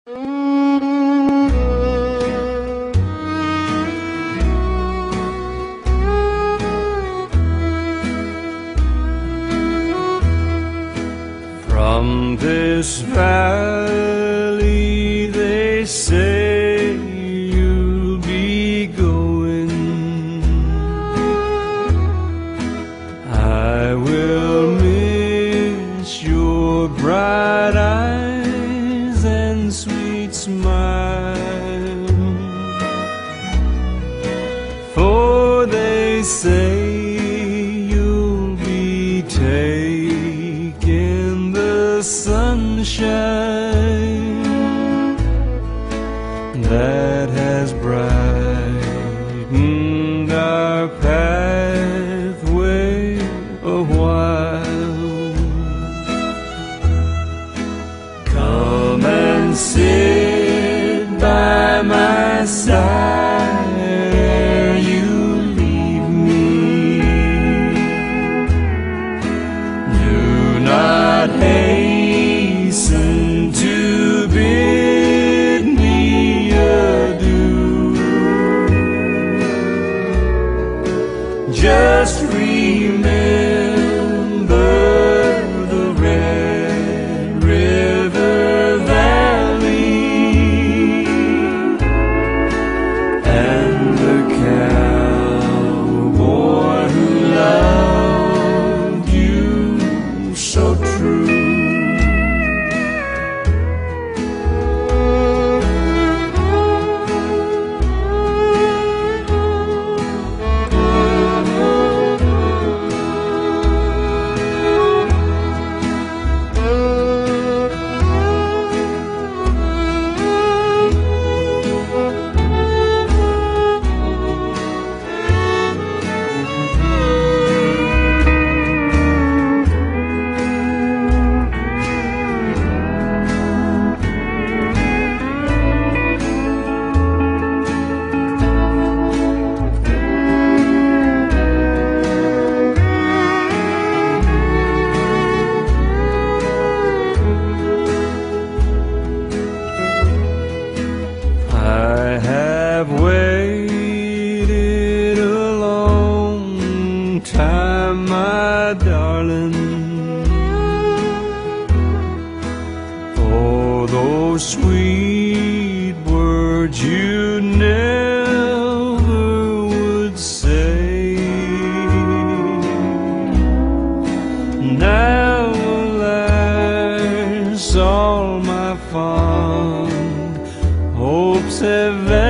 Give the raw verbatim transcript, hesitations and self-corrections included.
From this valley they say you'll be going. I will miss your bright eyes and sweet smile, for they say you'll be taking the sunshine that has brightened our pathway a while. Come and sit by my side ere you leave me. Do not hasten to bid me adieu. Just remember the Red River Valley and the cowboy who loved you so true. I have waited a long time, my darling, for those sweet words you never would say. Now, alas, all my fond hopes have vanished.